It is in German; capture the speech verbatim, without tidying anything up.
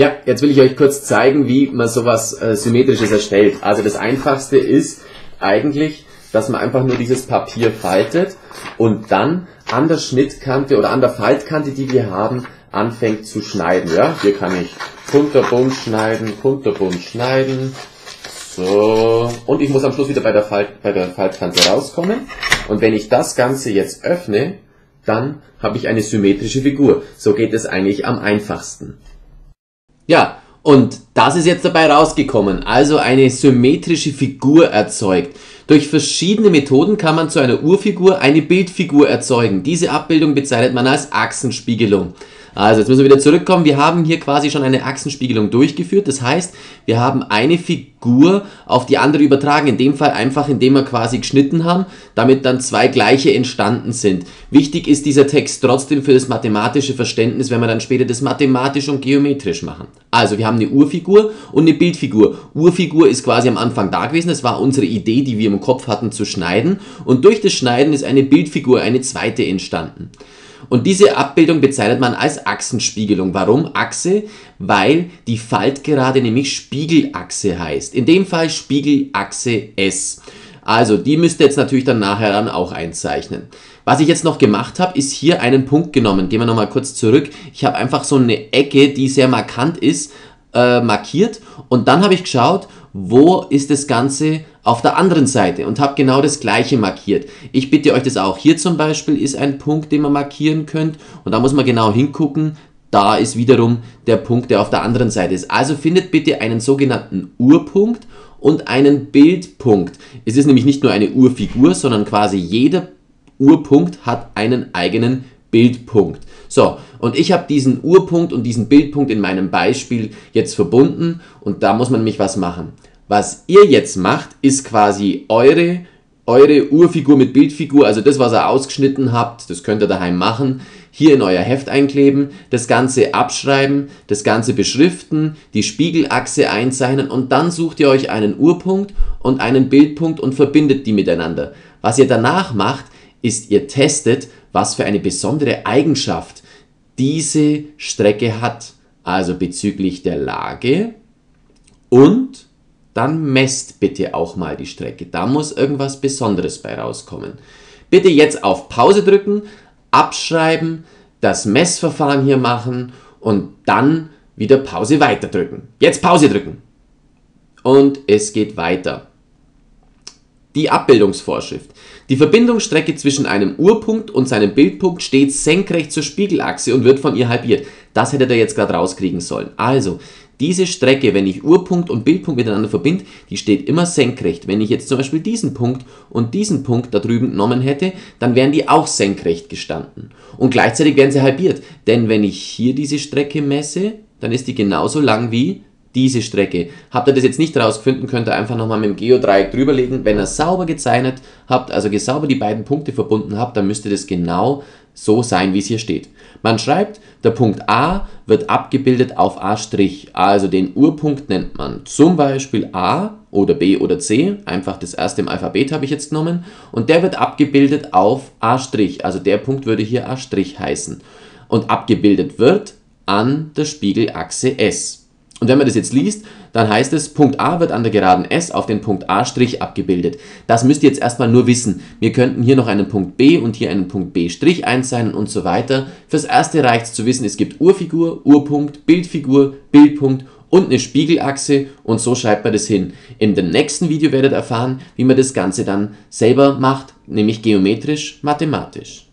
Ja, jetzt will ich euch kurz zeigen, wie man sowas äh, Symmetrisches erstellt. Also das Einfachste ist eigentlich, dass man einfach nur dieses Papier faltet und dann an der Schnittkante oder an der Faltkante, die wir haben, anfängt zu schneiden. Ja, hier kann ich kunterbunt schneiden, kunterbunt schneiden. So. Und ich muss am Schluss wieder bei der, Falt, bei der Faltkante rauskommen. Und wenn ich das Ganze jetzt öffne, dann habe ich eine symmetrische Figur. So geht es eigentlich am einfachsten. Ja, und das ist jetzt dabei rausgekommen. Also eine symmetrische Figur erzeugt. Durch verschiedene Methoden kann man zu einer Urfigur eine Bildfigur erzeugen. Diese Abbildung bezeichnet man als Achsenspiegelung. Also jetzt müssen wir wieder zurückkommen. Wir haben hier quasi schon eine Achsenspiegelung durchgeführt. Das heißt, wir haben eine Figur auf die andere übertragen. In dem Fall einfach, indem wir quasi geschnitten haben, damit dann zwei gleiche entstanden sind. Wichtig ist dieser Text trotzdem für das mathematische Verständnis, wenn wir dann später das mathematisch und geometrisch machen. Also wir haben eine Urfigur und eine Bildfigur. Urfigur ist quasi am Anfang da gewesen. Das war unsere Idee, die wir im Kopf hatten zu schneiden. Und durch das Schneiden ist eine Bildfigur, eine zweite entstanden. Und diese Abbildung bezeichnet man als Achsenspiegelung. Warum Achse? Weil die Faltgerade nämlich Spiegelachse heißt. In dem Fall Spiegelachse S. Also die müsst ihr jetzt natürlich dann nachher dann auch einzeichnen. Was ich jetzt noch gemacht habe, ist hier einen Punkt genommen. Gehen wir nochmal kurz zurück. Ich habe einfach so eine Ecke, die sehr markant ist, äh, markiert. Und dann habe ich geschaut, wo ist das Ganze auf der anderen Seite und habe genau das gleiche markiert. Ich bitte euch das auch. Hier zum Beispiel ist ein Punkt, den man markieren könnt und da muss man genau hingucken. Da ist wiederum der Punkt, der auf der anderen Seite ist. Also findet bitte einen sogenannten Urpunkt und einen Bildpunkt. Es ist nämlich nicht nur eine Urfigur, sondern quasi jeder Urpunkt hat einen eigenen Bildpunkt. So, und ich habe diesen Urpunkt und diesen Bildpunkt in meinem Beispiel jetzt verbunden und da muss man nämlich was machen. Was ihr jetzt macht, ist quasi eure, eure Urfigur mit Bildfigur, also das, was ihr ausgeschnitten habt, das könnt ihr daheim machen, hier in euer Heft einkleben, das Ganze abschreiben, das Ganze beschriften, die Spiegelachse einzeichnen und dann sucht ihr euch einen Urpunkt und einen Bildpunkt und verbindet die miteinander. Was ihr danach macht, ist, ihr testet, was für eine besondere Eigenschaft diese Strecke hat. Also bezüglich der Lage und dann messt bitte auch mal die Strecke. Da muss irgendwas Besonderes bei rauskommen. Bitte jetzt auf Pause drücken, abschreiben, das Messverfahren hier machen und dann wieder Pause weiter drücken. Jetzt Pause drücken. Und es geht weiter. Die Abbildungsvorschrift. Die Verbindungsstrecke zwischen einem Urpunkt und seinem Bildpunkt steht senkrecht zur Spiegelachse und wird von ihr halbiert. Das hättet ihr jetzt gerade rauskriegen sollen. Also, diese Strecke, wenn ich Urpunkt und Bildpunkt miteinander verbinde, die steht immer senkrecht. Wenn ich jetzt zum Beispiel diesen Punkt und diesen Punkt da drüben genommen hätte, dann wären die auch senkrecht gestanden. Und gleichzeitig wären sie halbiert. Denn wenn ich hier diese Strecke messe, dann ist die genauso lang wie diese Strecke. Habt ihr das jetzt nicht rausgefunden, könnt ihr einfach nochmal mit dem Geodreieck drüberlegen. Wenn ihr sauber gezeichnet habt, also sauber die beiden Punkte verbunden habt, dann müsste das genau so sein, wie es hier steht. Man schreibt, der Punkt A wird abgebildet auf A', also den Urpunkt nennt man zum Beispiel A oder B oder C, einfach das erste im Alphabet habe ich jetzt genommen, und der wird abgebildet auf A', also der Punkt würde hier A' heißen. Und abgebildet wird an der Spiegelachse S. Und wenn man das jetzt liest, dann heißt es, Punkt A wird an der Geraden S auf den Punkt A' abgebildet. Das müsst ihr jetzt erstmal nur wissen. Wir könnten hier noch einen Punkt B und hier einen Punkt B' einzeichnen und so weiter. Fürs Erste reicht es zu wissen, es gibt Urfigur, Urpunkt, Bildfigur, Bildpunkt und eine Spiegelachse und so schreibt man das hin. In dem nächsten Video werdet ihr erfahren, wie man das Ganze dann selber macht, nämlich geometrisch, mathematisch.